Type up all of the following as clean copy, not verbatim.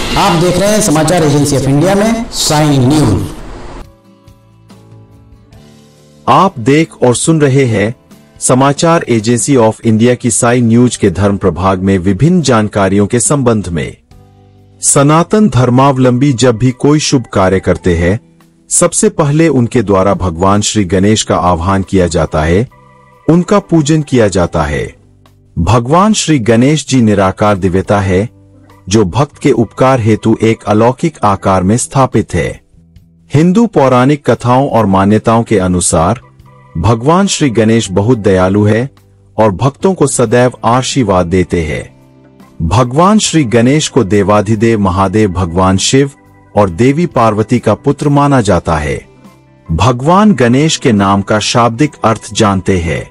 आप देख रहे हैं समाचार एजेंसी ऑफ इंडिया में साइन न्यूज। आप देख और सुन रहे हैं समाचार एजेंसी ऑफ इंडिया की साइन न्यूज के धर्म प्रभाग में विभिन्न जानकारियों के संबंध में। सनातन धर्मावलंबी जब भी कोई शुभ कार्य करते हैं, सबसे पहले उनके द्वारा भगवान श्री गणेश का आह्वान किया जाता है, उनका पूजन किया जाता है। भगवान श्री गणेश जी निराकार दिव्यता है, जो भक्त के उपकार हेतु एक अलौकिक आकार में स्थापित है। हिंदू पौराणिक कथाओं और मान्यताओं के अनुसार भगवान श्री गणेश बहुत दयालु है और भक्तों को सदैव आशीर्वाद देते हैं। भगवान श्री गणेश को देवाधिदेव महादेव भगवान शिव और देवी पार्वती का पुत्र माना जाता है। भगवान गणेश के नाम का शाब्दिक अर्थ जानते हैं।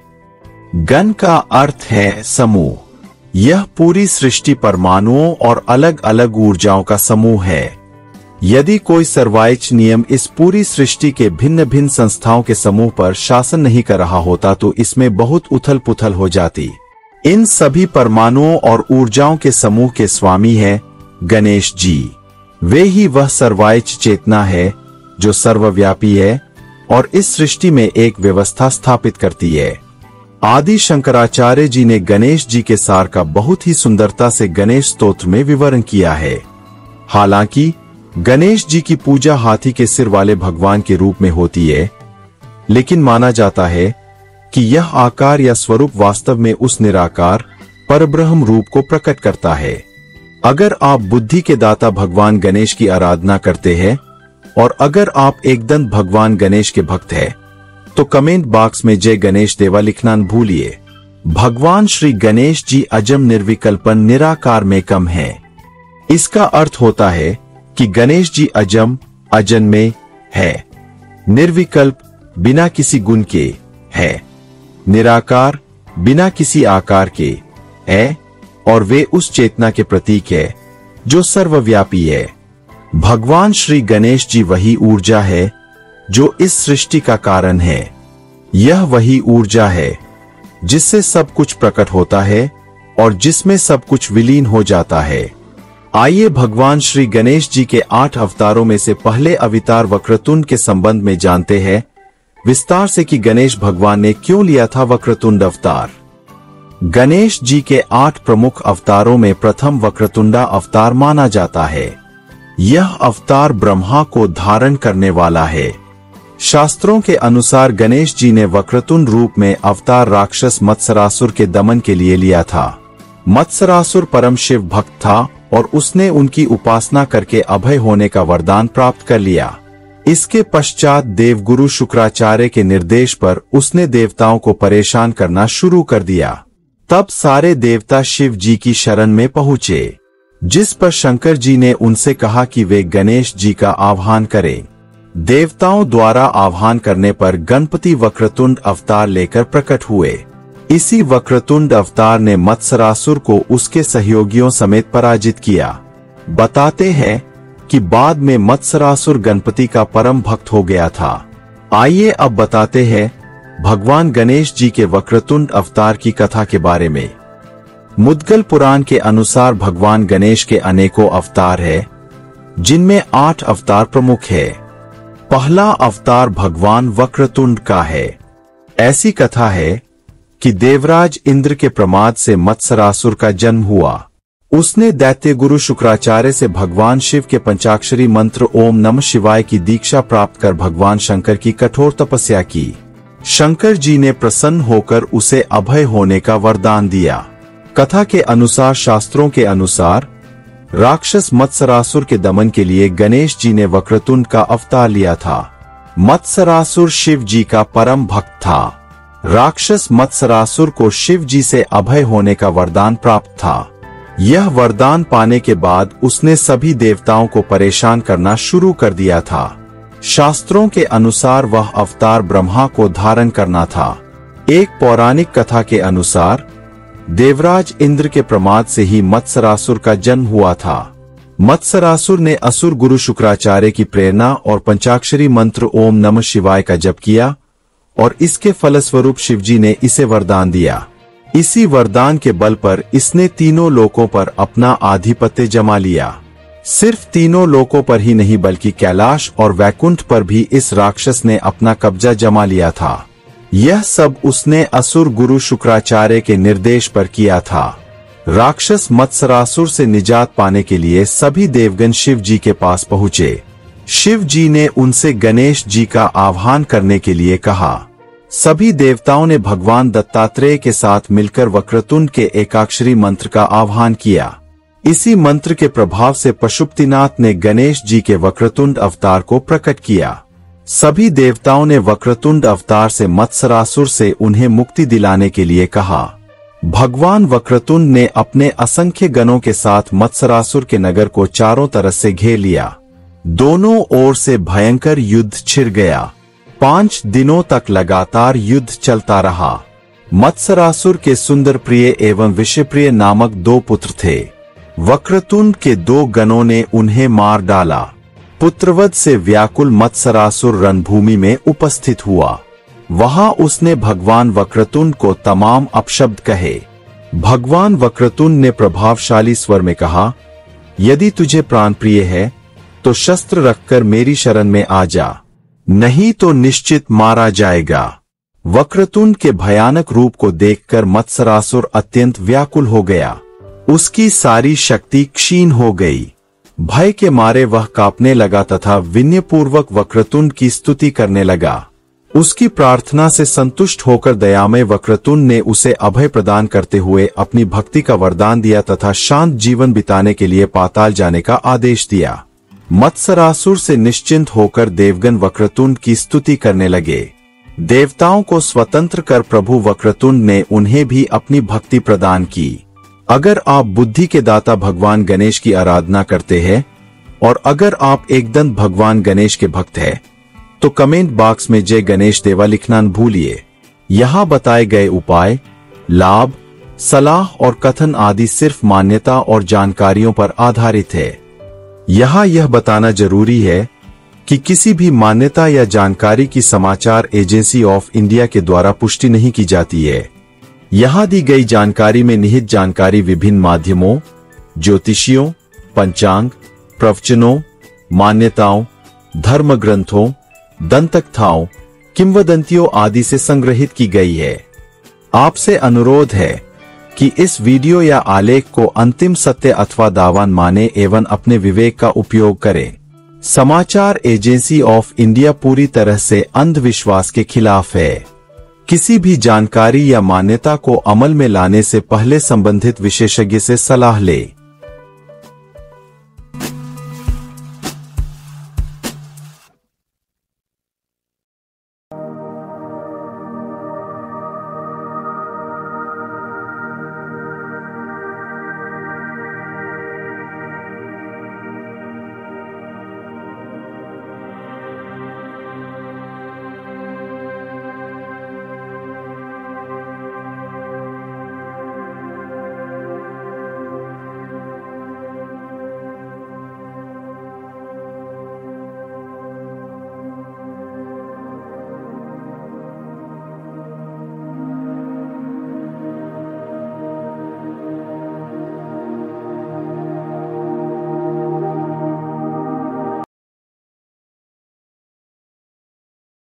गण का अर्थ है समूह। यह पूरी सृष्टि परमाणुओं और अलग अलग ऊर्जाओं का समूह है। यदि कोई सर्वोच्च नियम इस पूरी सृष्टि के भिन्न भिन्न संस्थाओं के समूह पर शासन नहीं कर रहा होता तो इसमें बहुत उथल पुथल हो जाती। इन सभी परमाणुओं और ऊर्जाओं के समूह के स्वामी है गणेश जी। वे ही वह सर्वोच्च चेतना है जो सर्वव्यापी है और इस सृष्टि में एक व्यवस्था स्थापित करती है। आदि शंकराचार्य जी ने गणेश जी के सार का बहुत ही सुंदरता से गणेश स्तोत्र में विवरण किया है। हालांकि गणेश जी की पूजा हाथी के सिर वाले भगवान के रूप में होती है, लेकिन माना जाता है कि यह आकार या स्वरूप वास्तव में उस निराकार परब्रह्म रूप को प्रकट करता है। अगर आप बुद्धि के दाता भगवान गणेश की आराधना करते हैं और अगर आप एकदम भगवान गणेश के भक्त हैं, तो कमेंट बॉक्स में जय गणेश देवा लिखना न भूलिए। भगवान श्री गणेश जी अजम निर्विकल्पन निराकार में कम है। इसका अर्थ होता है कि गणेश जी अजम अजन में है, निर्विकल्प बिना किसी गुण के है, निराकार बिना किसी आकार के है और वे उस चेतना के प्रतीक है जो सर्वव्यापी है। भगवान श्री गणेश जी वही ऊर्जा है जो इस सृष्टि का कारण है। यह वही ऊर्जा है जिससे सब कुछ प्रकट होता है और जिसमें सब कुछ विलीन हो जाता है। आइए भगवान श्री गणेश जी के 8 अवतारों में से पहले अवतार वक्रतुंड के संबंध में जानते हैं विस्तार से कि गणेश भगवान ने क्यों लिया था वक्रतुंड अवतार। गणेश जी के 8 प्रमुख अवतारों में प्रथम वक्रतुंडा अवतार माना जाता है। यह अवतार ब्रह्मा को धारण करने वाला है। शास्त्रों के अनुसार गणेश जी ने वक्रतुंड रूप में अवतार राक्षस मत्सरासुर के दमन के लिए लिया था। मत्सरासुर परम शिव भक्त था और उसने उनकी उपासना करके अभय होने का वरदान प्राप्त कर लिया। इसके पश्चात देवगुरु शुक्राचार्य के निर्देश पर उसने देवताओं को परेशान करना शुरू कर दिया। तब सारे देवता शिव जी की शरण में पहुंचे, जिस पर शंकर जी ने उनसे कहा कि वे गणेश जी का आह्वान करें। देवताओं द्वारा आह्वान करने पर गणपति वक्रतुंड अवतार लेकर प्रकट हुए। इसी वक्रतुंड अवतार ने मत्सरासुर को उसके सहयोगियों समेत पराजित किया। बताते हैं कि बाद में मत्सरासुर गणपति का परम भक्त हो गया था। आइए अब बताते हैं भगवान गणेश जी के वक्रतुंड अवतार की कथा के बारे में। मुद्गल पुराण के अनुसार भगवान गणेश के अनेकों अवतार है, जिनमें 8 अवतार प्रमुख है। पहला अवतार भगवान वक्रतुंड का है। ऐसी कथा है कि देवराज इंद्र के प्रमाद से मत्सरासुर का जन्म हुआ। उसने दैत्य गुरु शुक्राचार्य से भगवान शिव के पंचाक्षरी मंत्र ओम नमः शिवाय की दीक्षा प्राप्त कर भगवान शंकर की कठोर तपस्या की। शंकर जी ने प्रसन्न होकर उसे अभय होने का वरदान दिया। कथा के अनुसार शास्त्रों के अनुसार राक्षस मत्सरासुर के दमन के लिए गणेश जी ने वक्रतुंड का अवतार लिया था। मत्सरासुर शिव जी का परम भक्त था। राक्षस मत्सरासुर को शिव जी से अभय होने का वरदान प्राप्त था। यह वरदान पाने के बाद उसने सभी देवताओं को परेशान करना शुरू कर दिया था। शास्त्रों के अनुसार वह अवतार ब्रह्मा को धारण करना था। एक पौराणिक कथा के अनुसार देवराज इंद्र के प्रमाद से ही मत्सरासुर का जन्म हुआ था। मत्सरासुर ने असुर गुरु शुक्राचार्य की प्रेरणा और पंचाक्षरी मंत्र ओम नमः शिवाय का जप किया और इसके फलस्वरूप शिवजी ने इसे वरदान दिया। इसी वरदान के बल पर इसने तीनों लोकों पर अपना आधिपत्य जमा लिया। सिर्फ तीनों लोकों पर ही नहीं बल्कि कैलाश और वैकुंठ पर भी इस राक्षस ने अपना कब्जा जमा लिया था। यह सब उसने असुर गुरु शुक्राचार्य के निर्देश पर किया था। राक्षस मत्सरासुर से निजात पाने के लिए सभी देवगण शिव जी के पास पहुंचे। शिव जी ने उनसे गणेश जी का आह्वान करने के लिए कहा। सभी देवताओं ने भगवान दत्तात्रेय के साथ मिलकर वक्रतुंड के एकाक्षरी मंत्र का आह्वान किया। इसी मंत्र के प्रभाव से पशुपतिनाथ ने गणेश जी के वक्रतुंड अवतार को प्रकट किया। सभी देवताओं ने वक्रतुंड अवतार से मत्सरासुर से उन्हें मुक्ति दिलाने के लिए कहा। भगवान वक्रतुंड ने अपने असंख्य गणों के साथ मत्सरासुर के नगर को चारों तरफ से घेर लिया। दोनों ओर से भयंकर युद्ध छिड़ गया। 5 दिनों तक लगातार युद्ध चलता रहा। मत्सरासुर के सुंदर प्रिय एवं विषप्रिय नामक 2 पुत्र थे। वक्रतुंड के 2 गणों ने उन्हें मार डाला। पुत्रवध से व्याकुल मत्सरासुर रणभूमि में उपस्थित हुआ। वहां उसने भगवान वक्रतुंड को तमाम अपशब्द कहे। भगवान वक्रतुंड ने प्रभावशाली स्वर में कहा, यदि तुझे प्राण प्रिय है तो शस्त्र रखकर मेरी शरण में आ जा, नहीं तो निश्चित मारा जाएगा। वक्रतुंड के भयानक रूप को देखकर मत्सरासुर अत्यंत व्याकुल हो गया। उसकी सारी शक्ति क्षीण हो गई। भय के मारे वह कांपने लगा तथा विनयपूर्वक वक्रतुंड की स्तुति करने लगा। उसकी प्रार्थना से संतुष्ट होकर दयामय वक्रतुंड ने उसे अभय प्रदान करते हुए अपनी भक्ति का वरदान दिया तथा शांत जीवन बिताने के लिए पाताल जाने का आदेश दिया। मत्सरासुर से निश्चिंत होकर देवगण वक्रतुंड की स्तुति करने लगे। देवताओं को स्वतंत्र कर प्रभु वक्रतुंड ने उन्हें भी अपनी भक्ति प्रदान की। अगर आप बुद्धि के दाता भगवान गणेश की आराधना करते हैं और अगर आप एकदम भगवान गणेश के भक्त हैं, तो कमेंट बॉक्स में जय गणेश देवा लिखना न भूलिए। यहाँ बताए गए उपाय, लाभ, सलाह और कथन आदि सिर्फ मान्यता और जानकारियों पर आधारित है। यहाँ यह बताना जरूरी है कि किसी भी मान्यता या जानकारी की समाचार एजेंसी ऑफ इंडिया के द्वारा पुष्टि नहीं की जाती है। यहाँ दी गई जानकारी में निहित जानकारी विभिन्न माध्यमों, ज्योतिषियों, पंचांग, प्रवचनों, मान्यताओं, धर्म ग्रंथों, दंतकथाओं, किंवदंतियों आदि से संग्रहित की गई है। आपसे अनुरोध है कि इस वीडियो या आलेख को अंतिम सत्य अथवा दावान माने एवं अपने विवेक का उपयोग करें। समाचार एजेंसी ऑफ इंडिया पूरी तरह से अंधविश्वास के खिलाफ है। किसी भी जानकारी या मान्यता को अमल में लाने से पहले संबंधित विशेषज्ञ से सलाह लें।